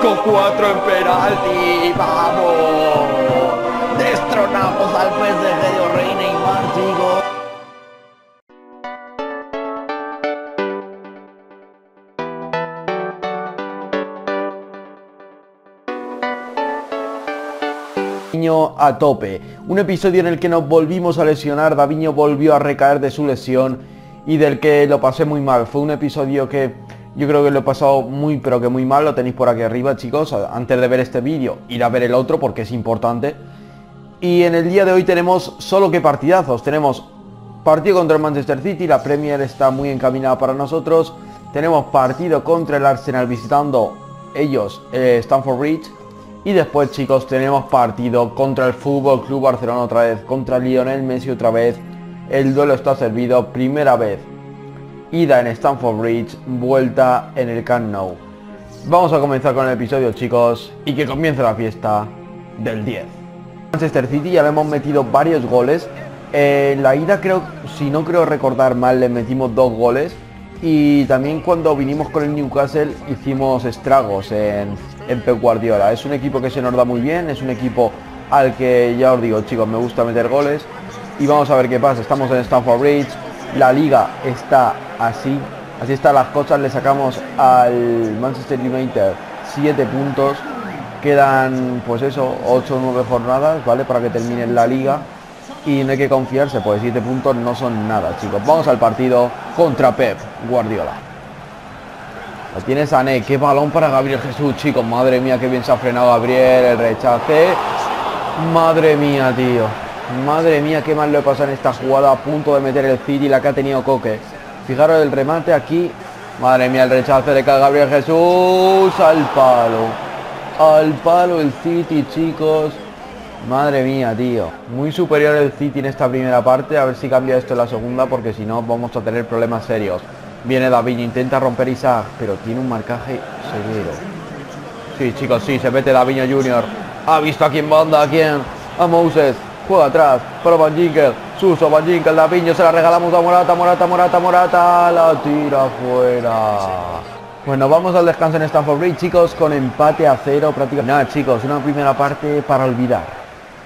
5-4 en penalti. ¡Vamos! Destronamos al PSG de O'Reilly Neymar, chicos. Davinho a tope, un episodio en el que nos volvimos a lesionar. Davinho volvió a recaer de su lesión y del que lo pasé muy mal. Fue un episodio que yo creo que lo he pasado muy pero que muy mal. Lo tenéis por aquí arriba, chicos. Antes de ver este vídeo, ir a ver el otro porque es importante. Y en el día de hoy tenemos solo que partidazos. Tenemos partido contra el Manchester City, la Premier está muy encaminada para nosotros. Tenemos partido contra el Arsenal visitando ellos Stamford Bridge. Y después, chicos, tenemos partido contra el Fútbol Club Barcelona otra vez, contra Lionel Messi otra vez. El duelo está servido, primera vez. Ida en Stamford Bridge, vuelta en el Camp Nou. Vamos a comenzar con el episodio, chicos, y que comience la fiesta del 10. Manchester City ya le hemos metido varios goles. La ida creo, si no creo recordar mal, le metimos 2 goles. Y también cuando vinimos con el Newcastle hicimos estragos en Pep Guardiola. Es un equipo que se nos da muy bien, es un equipo al que ya os digo, chicos, me gusta meter goles. Y vamos a ver qué pasa. Estamos en Stamford Bridge, la liga está así están las cosas. Le sacamos al Manchester United 7 puntos. Quedan pues eso, 8 o 9 jornadas, ¿vale? Para que termine la liga. Y no hay que confiarse, pues 7 puntos no son nada, chicos. Vamos al partido contra Pep Guardiola. Lo tiene Sané, qué balón para Gabriel Jesús, chicos. Madre mía, qué bien se ha frenado Gabriel, el rechace. Madre mía, tío. Madre mía, qué mal lo he pasado en esta jugada. A punto de meter el City, la que ha tenido Coque. Fijaros el remate aquí. Madre mía, el rechace de Gabriel Jesús. Al palo. Al palo el City, chicos. Madre mía, tío. Muy superior el City en esta primera parte. A ver si cambia esto en la segunda, porque si no vamos a tener problemas serios. Viene Davinho, intenta romper Isaac, pero tiene un marcaje severo. Sí, chicos, sí, se mete Davinho Junior. Ha visto a quién manda, a quién. A Moses. Juega atrás para Van Ginkel. Suso, Van Ginkel, Davinho. Se la regalamos a Morata, Morata. La tira fuera. Bueno, vamos al descanso en Stamford Bridge, chicos, con empate a 0 prácticamente. Nada, chicos, una primera parte para olvidar.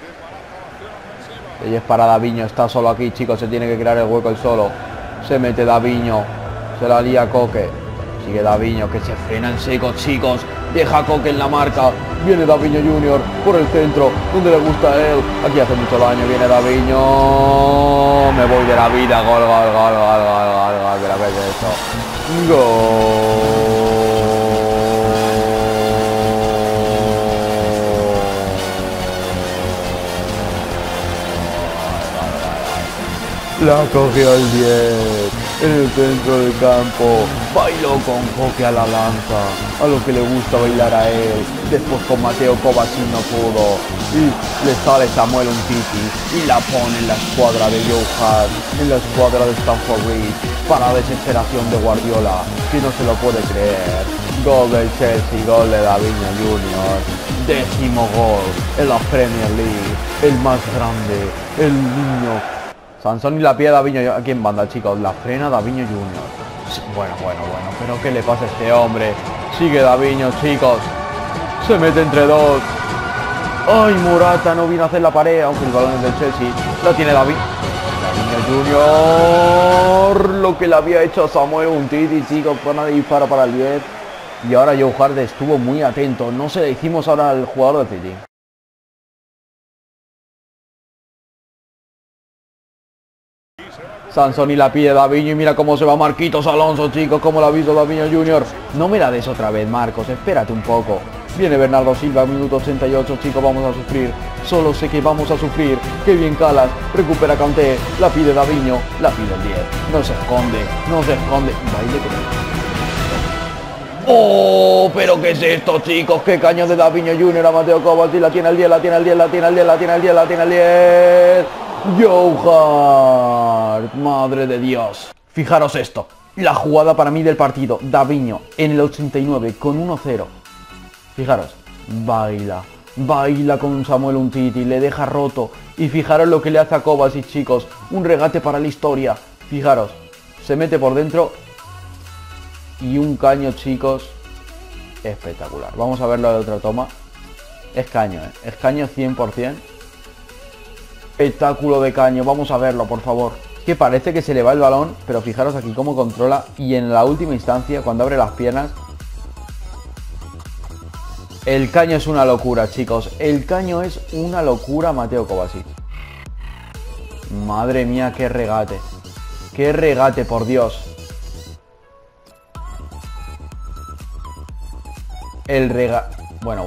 Y es para Davinho, está solo aquí, chicos, se tiene que crear el hueco él solo. Se mete Davinho, se la lía Coque. Sigue Davinho, que se frena en seco, chicos. Deja Coque en la marca. Viene Davinho Junior por el centro, donde le gusta a él. Aquí hace mucho daño, viene Davinho. Me voy de la vida, gol. Mira qué es esto. Gol. La cogió el 10 en el centro del campo. Bailó con Coque a la lanza, a lo que le gusta bailar a él. Después con Mateo Kovacic no pudo. Y le sale Samuel Umtiti y la pone en la escuadra de Joe Hart, en la escuadra de Stamford Bridge, para desesperación de Guardiola, que no se lo puede creer. Gol del Chelsea, gol de Davinho Junior. 10º gol en la Premier League. El más grande, el niño. Sansón y la pie Davinho aquí en banda, chicos. La frena Davinho Junior. Bueno. Pero ¿qué le pasa a este hombre? Sigue Davinho, chicos. Se mete entre dos. Ay, Morata no vino a hacer la pared, aunque el balón es del Chelsea. Lo tiene Davinho Junior. Lo que le había hecho a Samuel Umtiti, chicos. Zona de disparo para el 10. Y ahora Joe Hart estuvo muy atento. No se le hicimos ahora al jugador de City. Sansón y la pide Davinho y mira cómo se va Marquitos Alonso, chicos, como lo ha visto Davinho Junior. No me la des otra vez, Marcos, espérate un poco. Viene Bernardo Silva, minuto 88, chicos, vamos a sufrir. Solo sé que vamos a sufrir. Qué bien Calas, recupera Kanté, la pide Davinho, la pide el 10. No se esconde. Baile que... ¡Oh! ¿Pero qué es esto, chicos? ¡Qué caño de Davinho Junior a Mateo Kovacic! La tiene el 10, la tiene el 10. Joe Hart, madre de Dios. Fijaros esto, la jugada para mí del partido. Davinho en el 89 con 1-0. Fijaros, baila con Samuel Umtiti, le deja roto. Y fijaros lo que le hace a Kovacic, chicos. Un regate para la historia. Fijaros, se mete por dentro. Y un caño, chicos. espectacular. Vamos a verlo de otra toma. Es caño, es caño 100%. Espectáculo de caño, vamos a verlo, por favor. Que parece que se le va el balón, pero fijaros aquí cómo controla. Y en la última instancia, cuando abre las piernas, el caño es una locura, chicos. El caño es una locura, Mateo Kovacic. Madre mía, qué regate. Qué regate, por Dios. El regate. Bueno.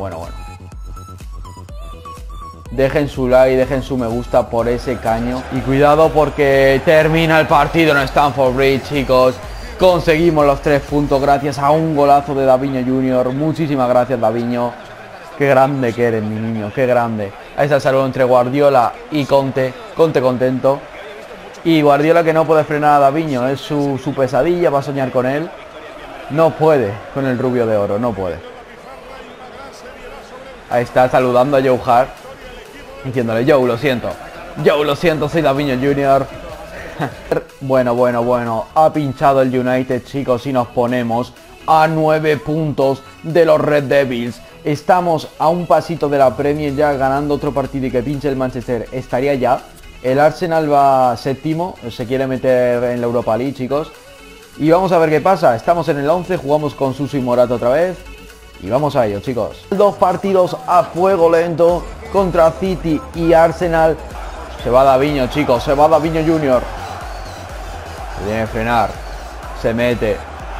Dejen su like, dejen su me gusta por ese caño. Y cuidado porque termina el partido en Stamford Bridge, chicos. Conseguimos los 3 puntos gracias a un golazo de Davinho Junior. Muchísimas gracias, Davinho. Qué grande que eres, mi niño, qué grande. Ahí está el saludo entre Guardiola y Conte. Conte contento. Y Guardiola que no puede frenar a Davinho. Es su pesadilla, va a soñar con él. No puede con el rubio de oro, no puede. Ahí está saludando a Joe Hart, diciéndole: Joe, lo siento. Joe, lo siento, soy Davinho Junior. Bueno. Ha pinchado el United, chicos, y nos ponemos a 9 puntos de los Red Devils. Estamos a un pasito de la Premier, ya ganando otro partido y que pinche el Manchester estaría ya. El Arsenal va séptimo, se quiere meter en la Europa League, chicos. Y vamos a ver qué pasa. Estamos en el 11, jugamos con Suso y Morata otra vez. Y vamos a ello, chicos. 2 partidos a fuego lento contra City y Arsenal. Se va Davinho, chicos, se va Davinho Junior. Se tiene que frenar. Se mete.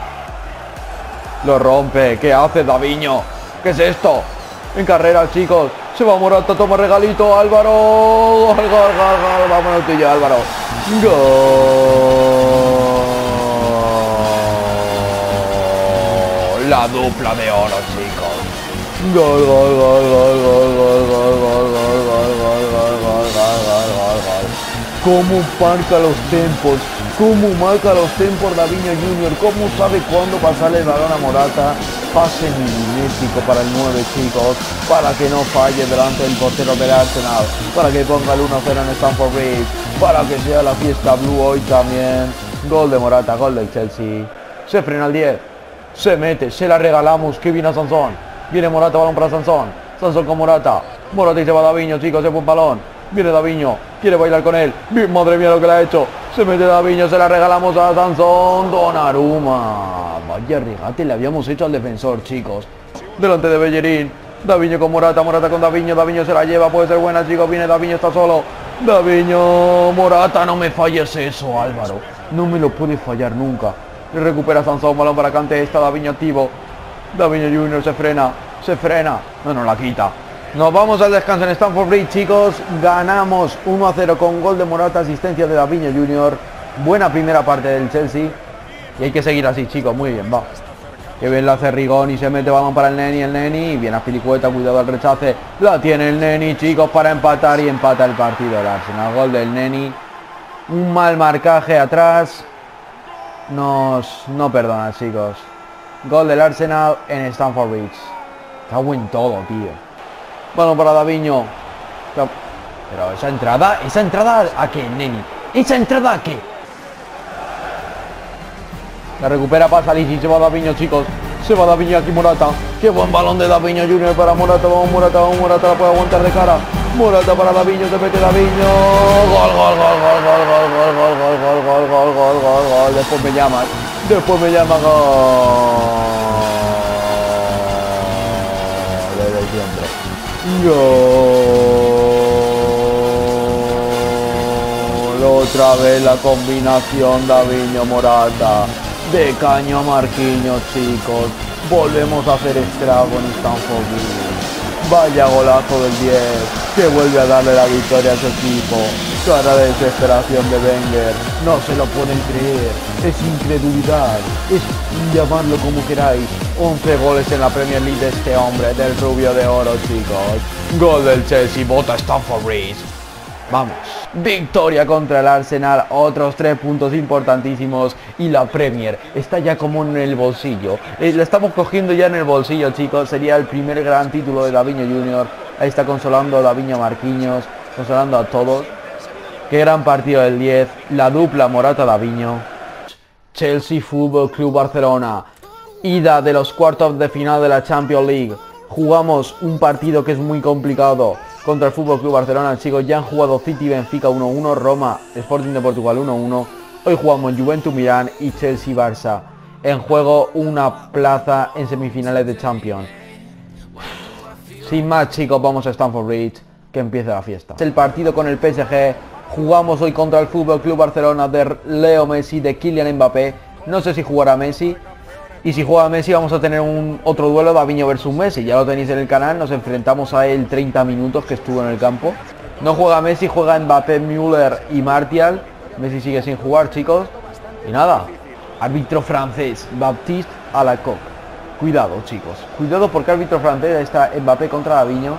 Lo rompe. ¿Qué hace Davinho? ¿Qué es esto? En carrera, chicos. Se va Morata, toma regalito. Álvaro. Gol. Vámonos tú y yo, Álvaro. Gol. La dupla de oro, chicos. Gol. Cómo marca los tempos. Cómo marca los tempos Davinho Junior. Cómo sabe cuándo pasarle el balón a Morata. Pase milimétrico para el 9, chicos. Para que no falle delante del portero del Arsenal. Para que ponga el 1-0 en Stamford Bridge. Para que sea la fiesta blue hoy también. Gol de Morata, gol del Chelsea. Se frena el 10. Se mete, se la regalamos. Que viene a Sansón. Viene Morata, balón para Sansón. Sansón con Morata. Morata y se va Davinho, chicos. Se fue un balón. Viene Davinho. Quiere bailar con él. Madre mía lo que le ha hecho. Se mete Davinho, se la regalamos a Sansón. Donnarumma. Vaya regate le habíamos hecho al defensor, chicos. Delante de Bellerín. Davinho con Morata, Morata con Davinho. Davinho se la lleva, puede ser buena, chicos. Viene Davinho, está solo. Davinho, Morata, no me falles eso, Álvaro. No me lo puede fallar nunca. Le recupera Sansón, balón para Kanté. Está Davinho activo. Davinho Junior se frena. No la quita. Nos vamos al descanso en Stamford Bridge, chicos. Ganamos 1-0 con gol de Morata, asistencia de Davinho Junior. Buena primera parte del Chelsea. Y hay que seguir así, chicos. Muy bien, va. Que bien la hace Rigoni. Se mete balón para el Neni. Viene a Pilicueta, cuidado al rechace. La tiene el Neni, chicos, para empatar. Y empata el partido el Arsenal. Gol del Neni. Un mal marcaje atrás. No perdona, chicos. Gol del Arsenal en Stamford Bridge. Cago en todo, tío. Balón para Davinho. Pero esa entrada ¿a qué, Neni? ¿Esa entrada a qué? La recupera para salir y se va Davinho, chicos. Se va Davinho aquí Morata. Qué buen balón de Davinho Junior para Morata. Vamos Morata, la puede aguantar de cara. Morata para Davinho, se mete Davinho. Gol. Después me llaman. Gol. Desde siempre. Gol. Otra vez la combinación Davinho Morata. De caño a Marquinhos, chicos. Volvemos a hacer estrago en Stamford Bridge. Vaya golazo del 10. Que vuelve a darle la victoria a su equipo. Cara de desesperación de Wenger. No se lo pueden creer. Es incredulidad. Es llamarlo como queráis. 11 goles en la Premier League de este hombre. Del rubio de oro, chicos. Gol del Chelsea. Bota Stamford Bridge. Vamos. Victoria contra el Arsenal. Otros 3 puntos importantísimos. Y la Premier está ya como en el bolsillo. La estamos cogiendo ya en el bolsillo, chicos. Sería el primer gran título de Davinho Junior. Ahí está consolando a Davinho Marquinhos. Consolando a todos. Qué gran partido del 10. La dupla Morata-Davinho. Chelsea Fútbol Club Barcelona. ida de los cuartos de final de la Champions League. Jugamos un partido que es muy complicado contra el FC Barcelona, chicos. Ya han jugado City Benfica 1-1, Roma Sporting de Portugal 1-1. Hoy jugamos Juventus Milán y Chelsea Barça. En juego una plaza en semifinales de Champions. Sin más, chicos, vamos a Stamford Bridge, que empiece la fiesta. El partido con el PSG. Jugamos hoy contra el FC Barcelona de Leo Messi, de Kylian Mbappé. No sé si jugará Messi. Y si juega Messi vamos a tener otro duelo, Davinho versus Messi. Ya lo tenéis en el canal, nos enfrentamos a él 30 minutos que estuvo en el campo. No juega Messi, juega Mbappé, Müller y Martial. Messi sigue sin jugar, chicos. Y nada, árbitro francés, Baptiste Alacoque. Cuidado, chicos. Cuidado porque árbitro francés está Mbappé contra Davinho.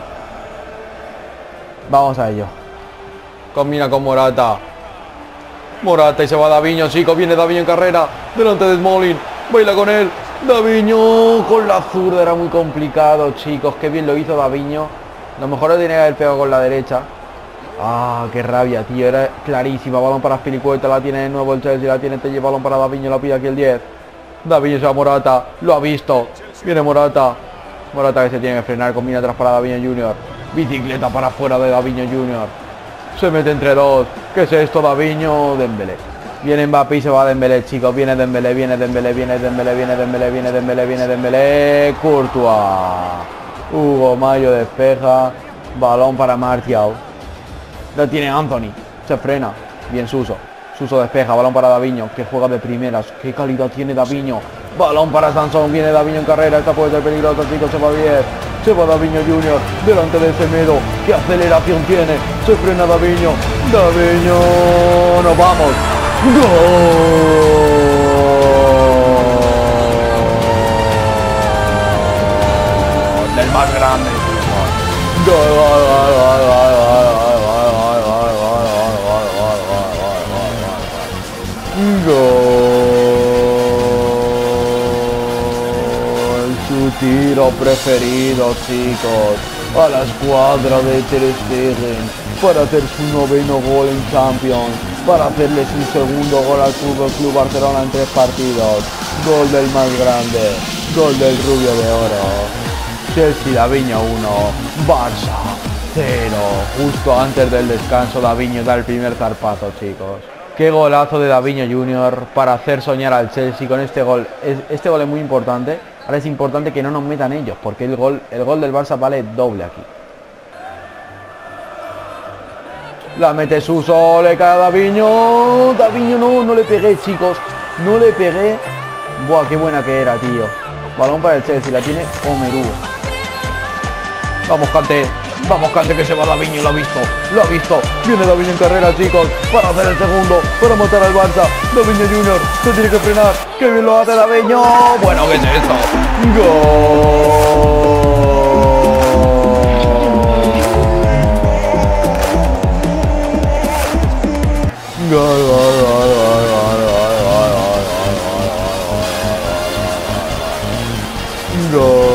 Vamos a ello. Combina con Morata. Morata y se va Davinho, chicos. Viene Davinho en carrera. Delante de Smalling. Baila con él. Davinho con la zurda. Era muy complicado, chicos. Qué bien lo hizo Davinho. Lo mejor lo tenía que haber pegado con la derecha. Ah, qué rabia, tío. Era clarísima. Balón para Spilicueta. La tiene de nuevo el Chelsea. La tiene Telle. Balón para Davinho. La pide aquí el 10. Davinho se va a Morata. Lo ha visto. Viene Morata. Morata que se tiene que frenar. Combina atrás para Davinho Junior. Bicicleta para afuera de Davinho Junior. Se mete entre dos. ¿Qué es esto? Davinho, Dembélé. Viene Mbappé y se va Dembélé, chicos. Viene Dembélé, viene Dembélé, viene Dembélé, viene Dembélé, viene Dembélé, viene Dembélé. Courtois. Hugo Mayo despeja. Balón para Martial. Lo tiene Anthony. Se frena. Bien Suso. Suso despeja. Balón para Davinho, que juega de primeras. Qué calidad tiene Davinho. Balón para Sansón. Viene Davinho en carrera. Esta puede ser peligrosa, chicos. Se va bien. Se va Davinho Junior, delante de Semedo. ¡Qué aceleración tiene! Se frena Davinho. Davinho, nos vamos. ¡Gol! Del más grande. ¡Gol! Su tiro preferido, chicos, a la escuadra de Ter Stegen para hacer su 9º gol en Champions, para hacerle su segundo gol al FC Barcelona en 3 partidos. Gol del más grande, gol del rubio de oro. Chelsea, Davinho 1, Barça 0. Justo antes del descanso Davinho da el primer zarpazo, chicos. Qué golazo de Davinho Junior para hacer soñar al Chelsea con este gol. Este gol es muy importante. Ahora es importante que no nos metan ellos, porque el gol del Barça vale doble aquí. La mete Suso, le cae a Davinho. Davinho no le pegué, chicos. No le pegué. Buah, qué buena que era, tío. Balón para el Chelsea, la tiene Omeru. Vamos, Kanté. Vamos, Kanté, que se va Davinho, lo ha visto. Lo ha visto. Viene Davinho en carrera, chicos, para hacer el segundo, para matar al Barça. Davinho Junior se tiene que frenar. ¡Qué bien lo hace Davinho! Bueno, ¿qué es esto? ¡Gol! ¡Gol, gol, gol, gol, gol, gol!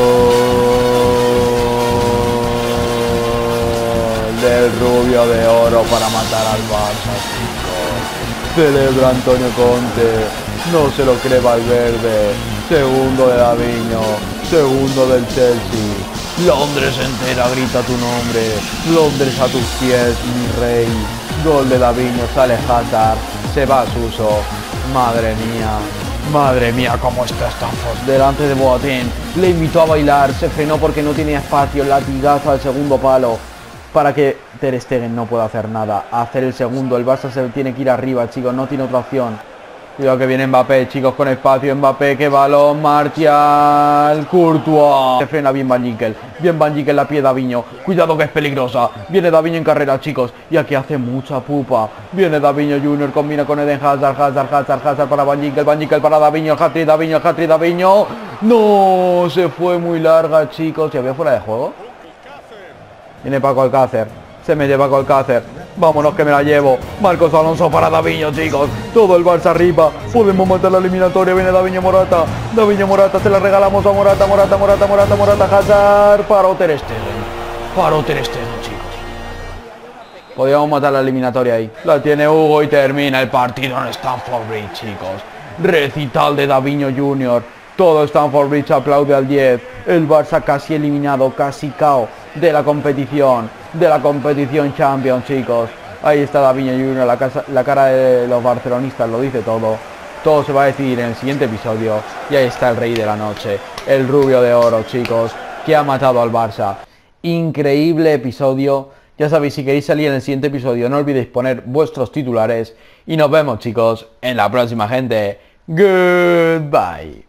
Del rubio de oro para matar al Barça, chicos. Celebra Antonio Conte. No se lo cree Valverde. Segundo de Davinho. Segundo del Chelsea. Londres entera grita tu nombre. Londres a tus pies, mi rey. Gol de Davinho, sale Hazard. Se va Suso. Madre mía, cómo está Stamford. Delante de Boateng. Le invitó a bailar. Se frenó porque no tenía espacio. Latigazo al segundo palo. Para que Ter Stegen no pueda hacer nada. A hacer el segundo. El Barça se tiene que ir arriba, chicos. No tiene otra opción. Cuidado que viene Mbappé, chicos, con espacio. Mbappé, qué balón. Martial. Courtois. Se frena bien Van Ginkel. Bien Van Ginkel, la pie Davinho. Cuidado que es peligrosa. Viene Davinho en carrera, chicos. Y aquí hace mucha pupa. Viene Davinho Junior. Combina con Eden Hazard. Hazard para Van Ginkel. Van Ginkel para Davinho. Hat-trick, Davinho. No, se fue muy larga, chicos. ¿Se había fuera de juego? Viene Paco Alcácer. Se mete Paco Alcácer. Vámonos que me la llevo. Marcos Alonso para Davinho, chicos. Todo el Barça arriba. Podemos matar la eliminatoria. Viene Davinho Morata. Davinho Morata. Se la regalamos a Morata. Hazard. Para Ter Stegen. Chicos. Podríamos matar la eliminatoria ahí. La tiene Hugo y termina el partido en Stamford Bridge, chicos. Recital de Davinho Junior. Todo Stamford Bridge aplaude al 10. El Barça casi eliminado, casi cao de la competición Champions, chicos. Ahí está Davinho Junior, la cara de los barcelonistas lo dice todo. Todo se va a decidir en el siguiente episodio. Y ahí está el rey de la noche, el rubio de oro, chicos, que ha matado al Barça. Increíble episodio. Ya sabéis, si queréis salir en el siguiente episodio, no olvidéis poner vuestros titulares. Y nos vemos, chicos, en la próxima, gente. Goodbye.